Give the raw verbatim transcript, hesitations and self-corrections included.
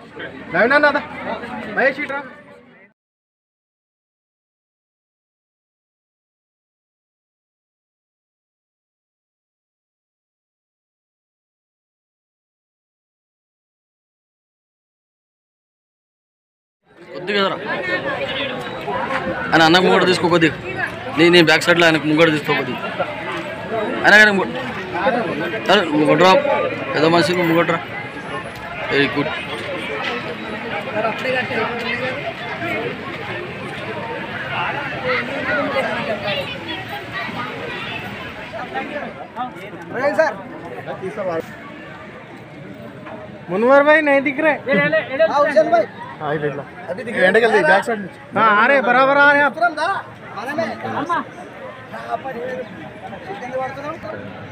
नवीन दादा महेश शीट रा కొద్దిగా ఆయన అన్నకు ముంగట తీసుకో కొద్దిగా నీ నీ బ్యాక్ సైడ్లో ఆయనకు ముంగట తీసుకో కొద్దిగా ఆయన కానీ సరే ముంగట్రా పెద్ద మనిషికి ముంగట్రా వెరీ గుడ్ मुनवर भाई नहीं दिख रहे भाई हाँ अभी दिख रहे बैक साइड हाँ आ रहे बराबर आ रहे हैं आप